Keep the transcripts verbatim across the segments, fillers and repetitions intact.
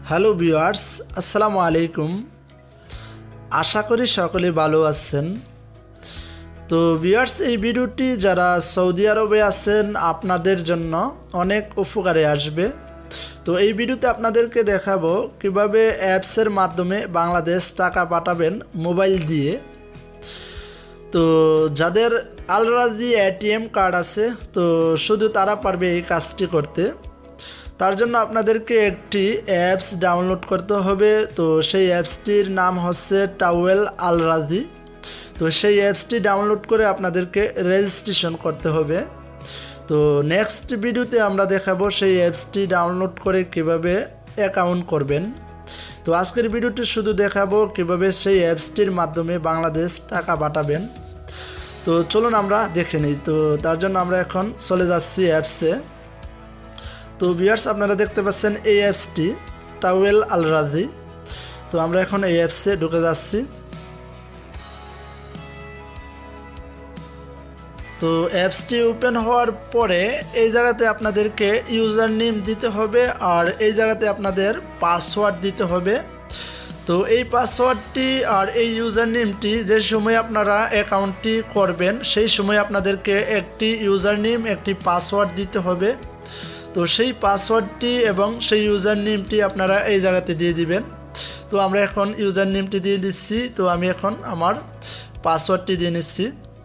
Hello viewers, আসসালামু আলাইকুম। আশা করি সকলে ভালো আছেন। তো ভিউয়ার্স, এই ভিডিওটি যারা সৌদি আরবে আছেন আপনাদের জন্য অনেক উপকারে আসবে। তো এই ভিডিওতে আপনাদেরকে দেখাবো কিভাবে অ্যাপসের মাধ্যমে বাংলাদেশ টাকা পাঠাবেন মোবাইল দিয়ে। তো যাদের আল রাজি এটিএম কার্ড আছে তো শুধু তারা পারবে এই কাজটি করতে। তার জন্য আপনাদেরকে একটি অ্যাপস ডাউনলোড করতে হবে। তো সেই অ্যাপসটির নাম হচ্ছে টাওয়েল আল রাজি। তো সেই অ্যাপসটি ডাউনলোড করে আপনাদেরকে রেজিস্ট্রেশন করতে হবে। তো নেক্সট ভিডিওতে আমরা দেখাবো সেই অ্যাপসটি ডাউনলোড করে কিভাবে অ্যাকাউন্ট করবেন। তো আজকের ভিডিওটি শুধু দেখাবো কিভাবে সেই অ্যাপসটির মাধ্যমে বাংলাদেশ টাকা পাঠাবেন। তো চলুন আমরা দেখে নিই। তো তার জন্য আমরা এখন চলে যাচ্ছি অ্যাপসে। তো ভিউয়ার্স, আপনারা দেখতে পাচ্ছেন এই অ্যাপসটি টাওয়েল আল রাজি। তো আমরা এখন এই অ্যাপসে ঢুকে যাচ্ছি। তো অ্যাপসটি ওপেন হওয়ার পরে এই জায়গাতে আপনাদেরকে ইউজার নেম দিতে হবে আর এই জায়গাতে আপনাদের পাসওয়ার্ড দিতে হবে। তো এই পাসওয়ার্ডটি আর এই ইউজার নেমটি যে সময় আপনারা অ্যাকাউন্টটি করবেন সেই সময় আপনাদেরকে একটি ইউজার নেম একটি পাসওয়ার্ড দিতে হবে। তো সেই পাসওয়ার্ডটি এবং সেই ইউজার নেমটি আপনারা এই জায়গাতে দিয়ে দিবেন। তো আমরা এখন ইউজার নেমটি দিয়ে দিচ্ছি। তো আমি এখন আমার পাসওয়ার্ডটি দিয়ে নিচ্ছি।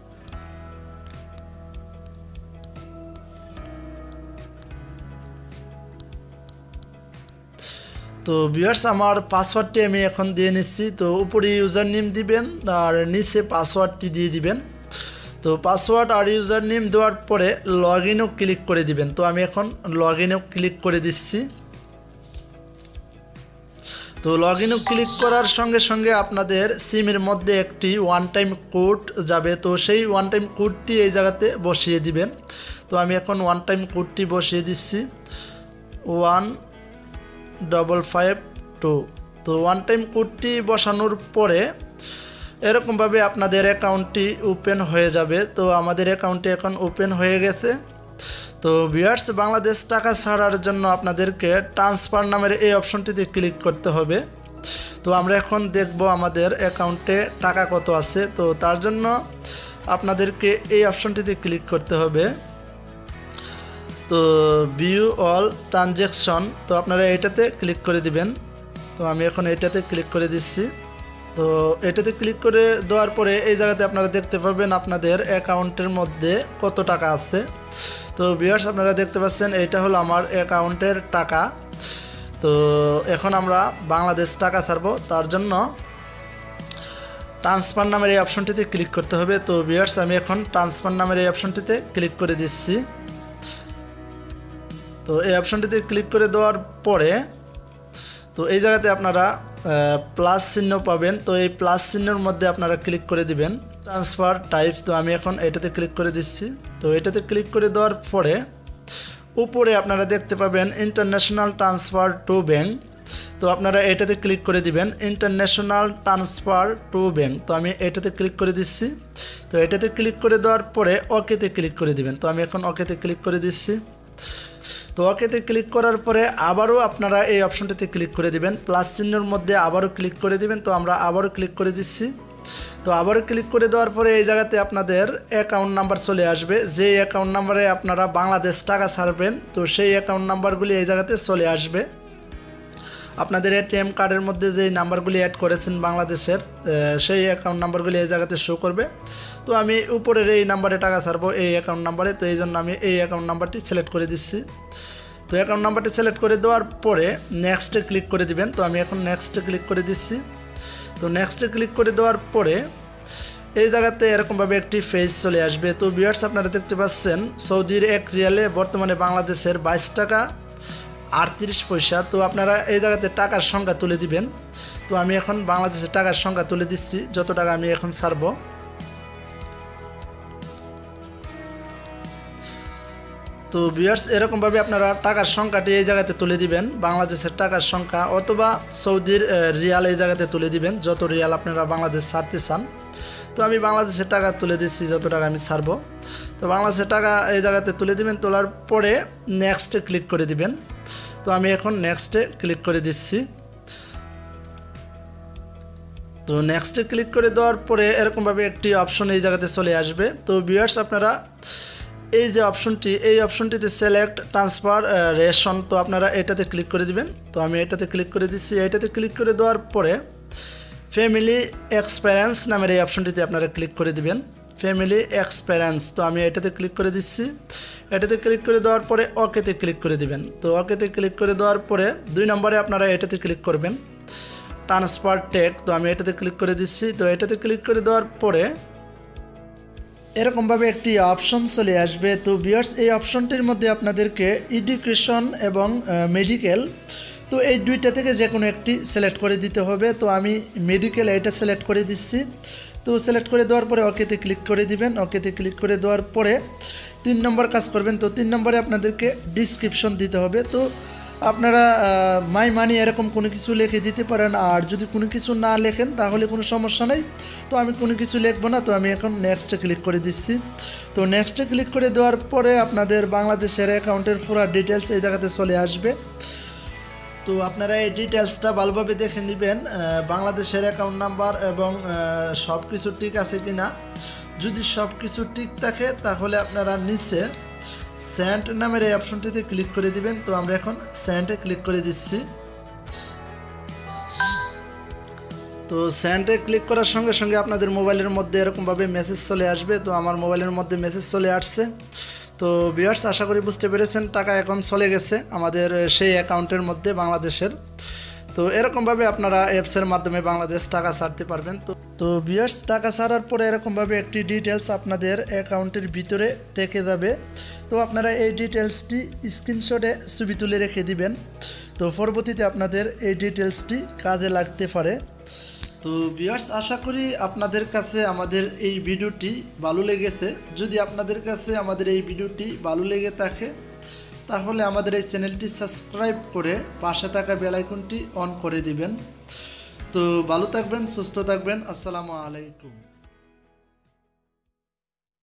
তো ভিউয়ার্স, আমার পাসওয়ার্ডটি আমি এখন দিয়ে নিচ্ছি। তো উপরে ইউজার নেম দিবেন আর নিচে পাসওয়ার্ডটি দিয়ে দিবেন। তো পাসওয়ার্ড আর ইউজার নেম দেওয়ার পরে লগ ইনও ক্লিক করে দিবেন। তো আমি এখন লগ ইনও ক্লিক করে দিচ্ছি। তো লগ ইনও ক্লিক করার সঙ্গে সঙ্গে আপনাদের সিমের মধ্যে একটি ওয়ান টাইম কোড যাবে। তো সেই ওয়ান টাইম কোডটি এই জায়গাতে বসিয়ে দিবেন। তো আমি এখন ওয়ান টাইম কোডটি বসিয়ে দিচ্ছি, ওয়ান ডবল ফাইভ টু। তো ওয়ান টাইম কোডটি বসানোর পরে এরকমভাবে আপনাদের অ্যাকাউন্টটি ওপেন হয়ে যাবে। তো আমাদের অ্যাকাউন্টটি এখন ওপেন হয়ে গেছে। তো ভিউয়ার্স, বাংলাদেশ টাকা ছাড়ার জন্য আপনাদেরকে ট্রান্সফার নামের এই অপশনটিতে ক্লিক করতে হবে। তো আমরা এখন দেখব আমাদের অ্যাকাউন্টে টাকা কত আছে। তো তার জন্য আপনাদেরকে এই অপশনটিতে ক্লিক করতে হবে। তো ভিউ অল ট্রানজ্যাকশন, তো আপনারা এটাতে ক্লিক করে দিবেন। তো আমি এখন এটাতে ক্লিক করে দিচ্ছি। তো এটাতে ক্লিক করে দেওয়ার পরে এই জায়গাতে আপনারা দেখতে পাবেন আপনাদের অ্যাকাউন্টের মধ্যে কত টাকা আছে। তো ভিউয়ার্স, আপনারা দেখতে পাচ্ছেন এটা হলো আমার অ্যাকাউন্টের টাকা। তো এখন আমরা বাংলাদেশ টাকা ছাড়বো, তার জন্য ট্রান্সফার নামের এই অপশনটিতে ক্লিক করতে হবে। তো ভিউয়ার্স, আমি এখন ট্রান্সফার নামের এই অপশনটিতে ক্লিক করে দিচ্ছি। তো এই অপশনটিতে ক্লিক করে দেওয়ার পরে তো এই জায়গাতে আপনারা প্লাস চিহ্ন পাবেন। তো এই প্লাস চিহ্নের মধ্যে আপনারা ক্লিক করে দিবেন ট্রান্সফার টাইপ। তো আমি এখন এটাতে ক্লিক করে দিচ্ছি। তো এটাতে ক্লিক করে দেওয়ার পরে উপরে আপনারা দেখতে পাবেন ইন্টারন্যাশনাল ট্রান্সফার টু ব্যাংক। তো আপনারা এটাতে ক্লিক করে দিবেন ইন্টারন্যাশনাল ট্রান্সফার টু ব্যাংক। তো আমি এটাতে ক্লিক করে দিচ্ছি। তো এটাতে ক্লিক করে দেওয়ার পরে ওকেতে ক্লিক করে দিবেন। তো আমি এখন ওকেতে ক্লিক করে দিচ্ছি। তো ওকেতে ক্লিক করার পরে আবারও আপনারা এই অপশনটিতে ক্লিক করে দিবেন, প্লাস চিহ্নের মধ্যে আবারও ক্লিক করে দিবেন। তো আমরা আবারও ক্লিক করে দিচ্ছি। তো আবারও ক্লিক করে দেওয়ার পরে এই জায়গাতে আপনাদের অ্যাকাউন্ট নাম্বার চলে আসবে। যে অ্যাকাউন্ট নাম্বারে আপনারা বাংলাদেশ টাকা ছাড়বেন তো সেই অ্যাকাউন্ট নাম্বারগুলি এই জায়গাতে চলে আসবে। আপনাদের এটিএম কার্ডের মধ্যে যে নাম্বারগুলি অ্যাড করেছেন বাংলাদেশের সেই অ্যাকাউন্ট নাম্বারগুলি এই জায়গাতে শো করবে। তো আমি উপরের এই নাম্বারে টাকা ছাড়বো, এই অ্যাকাউন্ট নাম্বারে। তো এই জন্য আমি এই অ্যাকাউন্ট নাম্বারটি সিলেক্ট করে দিচ্ছি। তো অ্যাকাউন্ট নাম্বারটি সিলেক্ট করে দেওয়ার পরে নেক্সটে ক্লিক করে দিবেন। তো আমি এখন নেক্সটে ক্লিক করে দিচ্ছি। তো নেক্সটে ক্লিক করে দেওয়ার পরে এই জায়গাতে এরকমভাবে একটি পেজ চলে আসবে। তো ভিউয়ার্স, আপনারা দেখতে পাচ্ছেন সৌদির এক রিয়ালে বর্তমানে বাংলাদেশের বাইশ টাকা আটত্রিশ পয়সা। তো আপনারা এই জায়গাতে টাকার সংখ্যা তুলে দিবেন। তো আমি এখন বাংলাদেশের টাকার সংখ্যা তুলে দিচ্ছি, যত টাকা আমি এখন ছাড়বো। তো ভিউয়ার্স, এরকমভাবে আপনারা টাকার সংখ্যাটি এই জায়গাতে তুলে দিবেন, বাংলাদেশের টাকার সংখ্যা অথবা সৌদির রিয়াল এই জায়গাতে তুলে দিবেন, যত রিয়াল আপনারা বাংলাদেশ ছাড়তে চান। তো আমি বাংলাদেশের টাকা তুলে দিচ্ছি, যত টাকা আমি ছাড়বো। তো বাংলাদেশের টাকা এই জায়গাতে তুলে দিবেন। তোলার পরে নেক্সটে ক্লিক করে দিবেন। তো আমি এখন নেক্সটে ক্লিক করে দিচ্ছি। তো নেক্সটে ক্লিক করে দেওয়ার পরে এরকমভাবে একটি অপশন এই জায়গাতে চলে আসবে। তো ভিউয়ার্স আপনারা এই যে অপশনটি এই অপশনটিতে সিলেক্ট ট্রান্সফার রেশন, তো আপনারা এটাতে ক্লিক করে দিবেন। তো আমি এটাতে ক্লিক করে দিচ্ছি। এটাতে ক্লিক করে দেওয়ার পরে ফ্যামিলি এক্সপিরিয়েন্স নামের এই অপশনটিতে আপনারা ক্লিক করে দিবেন। ফ্যামিলি এক্সপিরিয়েন্স, তো আমি এটাতে ক্লিক করে দিচ্ছি। এটাতে ক্লিক করে দেওয়ার পরে ওকেতে ক্লিক করে দিবেন। তো ওকেতে ক্লিক করে দেওয়ার পরে দুই নম্বরে আপনারা এটাতে ক্লিক করবেন, ট্রান্সফার টেক, তো আমি এটাতে ক্লিক করে দিচ্ছি। তো এটাতে ক্লিক করে দেওয়ার পরে এরকমভাবে একটি অপশন চলে আসবে। তো ভিউয়ার্স এই অপশনটির মধ্যে আপনাদেরকে এডুকেশন এবং মেডিকেল, তো এই দুইটা থেকে যে কোনো একটি সিলেক্ট করে দিতে হবে। তো আমি মেডিকেল এটা সিলেক্ট করে দিচ্ছি। তো সিলেক্ট করে দেওয়ার পরে ওকেতে ক্লিক করে দিবেন। ওকেতে ক্লিক করে দেওয়ার পরে তিন নম্বর কাজ করবেন। তো তিন নম্বরে আপনাদেরকে ডিসক্রিপশন দিতে হবে। তো আপনারা মাই মানি এরকম কোনো কিছু লিখে দিতে পারেন, আর যদি কোনো কিছু না লেখেন তাহলে কোনো সমস্যা নেই। তো আমি কোনো কিছু লিখবো না। তো আমি এখন নেক্সটে ক্লিক করে দিচ্ছি। তো নেক্সটে ক্লিক করে দেওয়ার পরে আপনাদের বাংলাদেশের অ্যাকাউন্টের পুরো ডিটেলস এই জায়গাতে চলে আসবে। তো আপনারা এই ডিটেলসটা ভালোভাবে দেখে নেবেন, বাংলাদেশের অ্যাকাউন্ট নাম্বার এবং সব কিছু ঠিক আছে কি না। যদি সব কিছু ঠিক থাকে তাহলে আপনারা নিচে সেন্ড নামের এই অপশনটিতে ক্লিক করে দিবেন। তো আমরা এখন সেন্ডে ক্লিক করে দিচ্ছি। তো সেন্ডে ক্লিক করার সঙ্গে সঙ্গে আপনাদের মোবাইলের মধ্যে এরকমভাবে মেসেজ চলে আসবে। তো আমার মোবাইলের মধ্যে মেসেজ চলে আসছে। তো ভিউয়ার্স আশা করি বুঝতে পেরেছেন, টাকা এখন চলে গেছে আমাদের সেই অ্যাকাউন্টের মধ্যে বাংলাদেশের। তো এরকমভাবে আপনারা অ্যাপসের মাধ্যমে বাংলাদেশ টাকা ছাড়তে পারবেন। তো তো ভিউয়ার্স টাকা ছাড়ার পরে এরকমভাবে একটি ডিটেলস আপনাদের অ্যাকাউন্টের ভিতরে থেকে যাবে। তো আপনারা এই ডিটেলসটি স্ক্রিনশটে ছবি তুলে রেখে দিবেন। তো পরবর্তীতে আপনাদের এই ডিটেলসটি কাজে লাগতে পারে। তো ভিউয়ার্স আশা করি আপনাদের কাছে আমাদের এই ভিডিওটি ভালো লেগেছে। যদি আপনাদের কাছে আমাদের এই ভিডিওটি ভালো লেগে থাকে তাহলে আমাদের এই চ্যানেলটি সাবস্ক্রাইব করে পাশে থাকা বেল আইকনটি অন করে দিবেন। তো ভালো থাকবেন, সুস্থ থাকবেন। আসসালামু আলাইকুম।